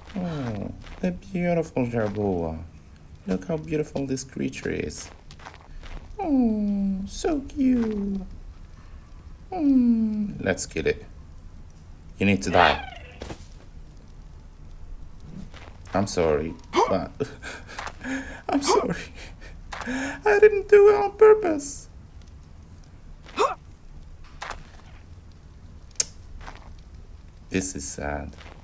Oh, a beautiful Jerboa. Look how beautiful this creature is. Oh, so cute. Let's kill it. You need to die. I'm sorry, but I'm sorry. I didn't do it on purpose. This is sad.